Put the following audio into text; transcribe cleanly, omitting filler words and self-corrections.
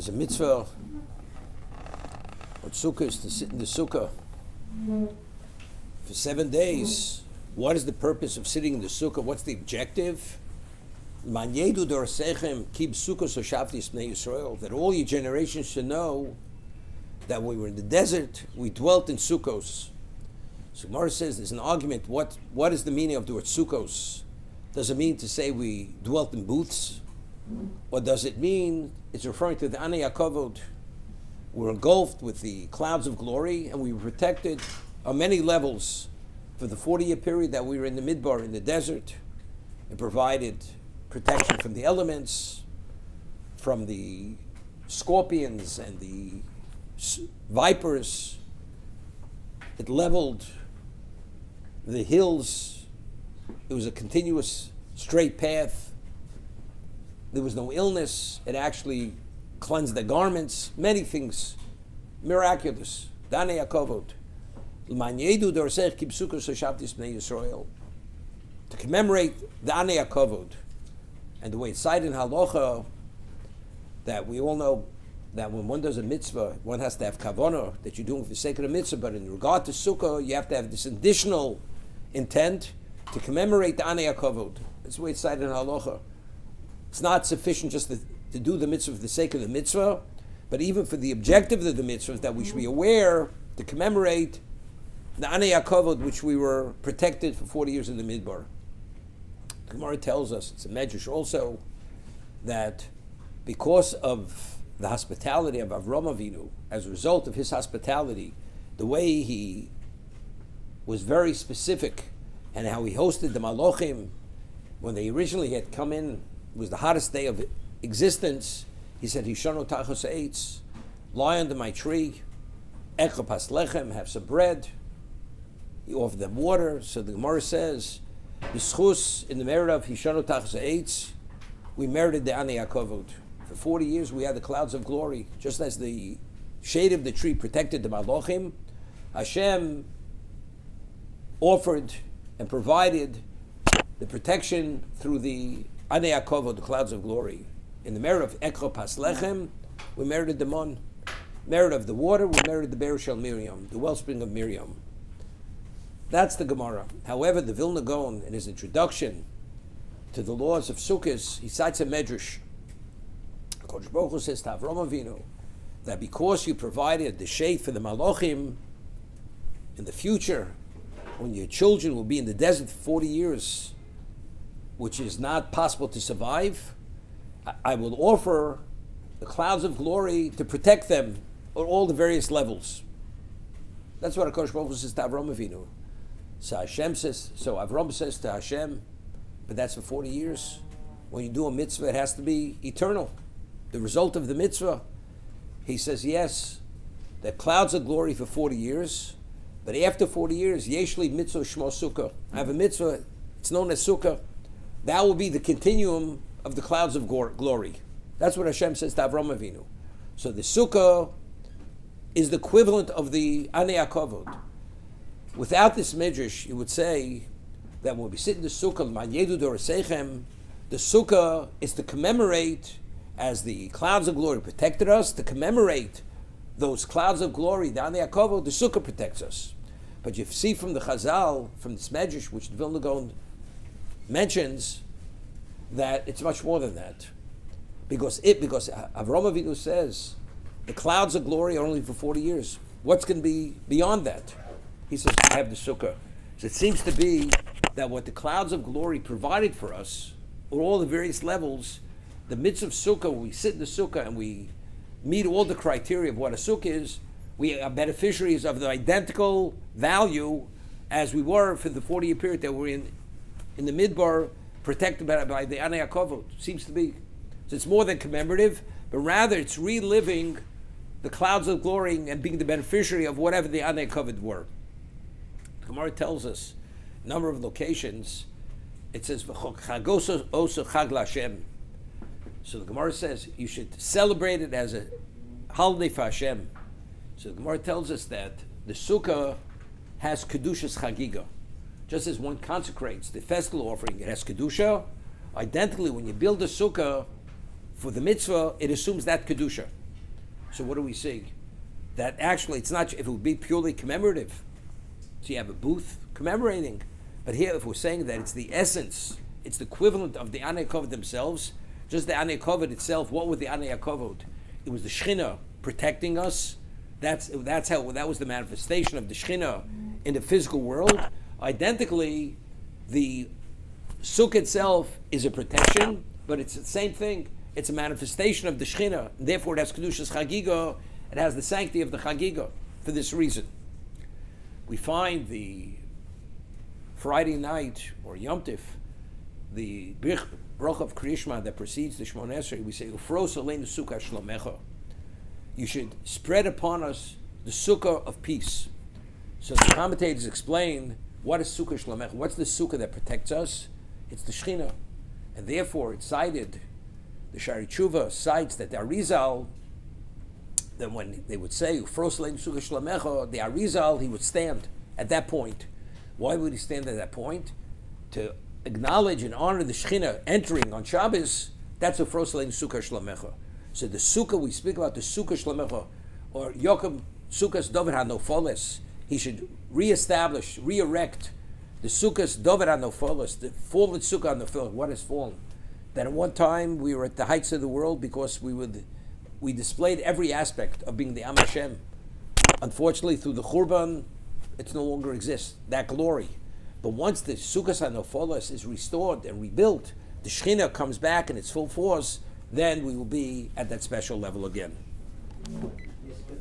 There's a mitzvah what Sukkah is to sit in the Sukkah for 7 days. What is the purpose of sitting in the Sukkah? What's the objective? That all your generations should know that when we were in the desert, we dwelt in Sukkos. So Gemara says there's an argument. What is the meaning of the word Sukkos? Does it mean to say we dwelt in booths? Or does it mean it's referring to the Anei HaKavod? We're engulfed with the clouds of glory and we were protected on many levels for the 40-year period that we were in the Midbar, in the desert. It provided protection from the elements, from the scorpions and the vipers. It leveled the hills. It was a continuous straight path. There was no illness. It actually cleansed the garments. Many things miraculous. Danei HaKavod. To commemorate the Anei HaKavod. And the way it's cited in Halacha, that we all know that when one does a mitzvah, one has to have kavanah, that you're doing for the sake of the mitzvah, but in regard to Sukkah, you have to have this additional intent to commemorate the Anei HaKavod. That's the way it's cited in Halacha. It's not sufficient just to do the mitzvah for the sake of the mitzvah, but even for the objective of the mitzvah, that we should be aware to commemorate the Anei HaKavod, which we were protected for 40 years in the Midbar. The Gemara tells us, it's a medrash also, that because of the hospitality of Avram Avinu, as a result of his hospitality, the way he was very specific, and how he hosted the Malochim, when they originally had come in, it was the hottest day of existence. He said, Hishano tachos eitz, lie under my tree, echa pas lechem, have some bread. He offered them water. So the Gemara says, B'schus, in the merit of Hishano tachos eitz, we merited the Anei HaKavod. For 40 years we had the clouds of glory. Just as the shade of the tree protected the Malochim, Hashem offered and provided the protection through the Anei HaKavod, the clouds of glory. In the merit of Ekro Pas Lechem, we merited the Mon. Merit of the water, we merited the Be'er Shel Miriam, the wellspring of Miriam. That's the Gemara. However, the Vilna Gaon, in his introduction to the laws of Sukkot, he cites a medrash. Kodesh Baruch Hu says to Avram Avinu that because you provided the shade for the Malochim in the future, when your children will be in the desert for 40 years, which is not possible to survive, I will offer the clouds of glory to protect them at all the various levels. That's what HaKadosh Baruch Hu says to Avram Avinu. So Avram says to Hashem, but that's for 40 years. When you do a mitzvah, it has to be eternal. The result of the mitzvah, he says, yes, the clouds of glory for 40 years, but after 40 years, Yeshli mitzvah shmo Sukkah. I have a mitzvah, it's known as Sukkah. That will be the continuum of the clouds of glory. That's what Hashem says to Avram Avinu. So the Sukkah is the equivalent of the Anei HaKavod. Without this medrash, you would say that when we sit in the Sukkah, the Sukkah is to commemorate, as the clouds of glory protected us, to commemorate those clouds of glory, the Anei HaKavod, the Sukkah protects us. But you see from the Chazal, from this medrash, which the Vilna Gaon mentions, that it's much more than that. Because Avram Avinu says, the clouds of glory are only for 40 years. What's going to be beyond that? He says, I have the Sukkah. So it seems to be that what the clouds of glory provided for us, at all the various levels, the midst of Sukkah, when we sit in the Sukkah and we meet all the criteria of what a Sukkah is, we are beneficiaries of the identical value as we were for the 40-year period that we're in the Midbar, protected by the Anei HaKavod. Seems to be. So it's more than commemorative, but rather it's reliving the clouds of glory and being the beneficiary of whatever the Anei HaKavod were. The Gemara tells us a number of locations. It says, Chagos oso chag l'Hashem. So the Gemara says you should celebrate it as a holiday for Hashem. So the Gemara tells us that the Sukkah has Kedushas Chagiga. Just as one consecrates the festival offering, it has Kedusha. Identically, when you build a Sukkah for the mitzvah, it assumes that Kedusha. So what do we see? That actually, it's not, if it would be purely commemorative, so you have a booth commemorating, but here if we're saying that it's the essence, it's the equivalent of the Anei Kavod themselves, just the Anei Kavod itself, what was the Anei Kavod? It was the Shechina protecting us. That's how, that was the manifestation of the Shechina in the physical world. Identically, the Sukkah itself is a protection, but it's the same thing. It's a manifestation of the Shechina. Therefore, it has Kedushas Chagiga. It has the sanctity of the Chagiga for this reason. We find the Friday night, or Yom Tif, the Brach of Kriyishma that precedes the Shemona Esrei, we say, Ufros aleinu Sukkah shlomecha. You should spread upon us the Sukkah of peace. So the commentators explain, what is Sukkah shlomecha? What's the Sukkah that protects us? It's the Shechina. And therefore, it's cited, the Shari Tshuva cites that the Arizal, then when they would say, Ufros aleinu Sukkah shlomecha, the Arizal, he would stand at that point. Why would he stand at that point? To acknowledge and honor the Shechina entering on Shabbos. That's Ufros aleinu Sukkah shlomecha. So the Sukkah, we speak about the Sukkah shlomecha, or Yochim Sukkah's Dovid HaNofoles. He should reestablish, re-erect the Sukkah's Dovid HaNofoles, the fallen Sukkah HaNofoles. What has fallen? That at one time we were at the heights of the world because we displayed every aspect of being the Am Hashem. Unfortunately, through the Churban, it no longer exists, that glory. But once the Sukkah HaNofoles is restored and rebuilt, the Shechina comes back in its full force, then we will be at that special level again.